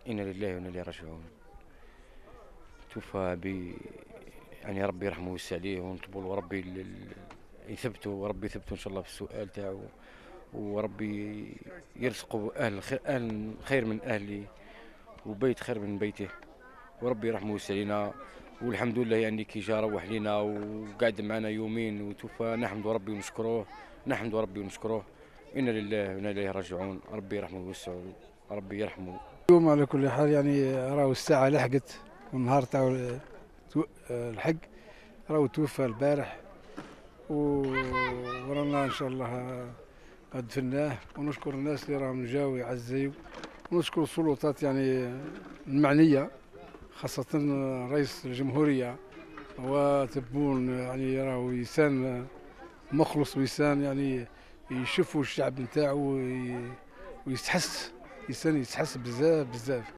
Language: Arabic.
إنا لله وإنا إليه راجعون. توفى يعني ربي يرحمه ويوسع عليه ونطلبوا له ربي يثبته، وربي يثبته إن شاء الله في السؤال تاعو، وربي يرزقه أهل خير من أهلي، وبيت خير من بيته، وربي يرحمه ويوسع علينا. والحمد لله يعني كي جا روح لينا وقعد معنا يومين وتوفى، نحمد ربي ونشكروه، نحمد ربي ونشكروه. إنا لله وإنا إليه راجعون. ربي يرحمه ويوسع، ربي يرحمه. اليوم على كل حال يعني راهو الساعة لحقت والنهار تاعو لحق، راهو توفى البارح ورانا ان شاء الله دفناه. ونشكر الناس اللي راهم جاو يعزيو، ونشكر السلطات يعني المعنية، خاصة رئيس الجمهورية وتبون، يعني راهو إنسان مخلص وإنسان يعني يشوفوا الشعب نتاعو ويستحس، إنسان يتحس بزاف بزاف.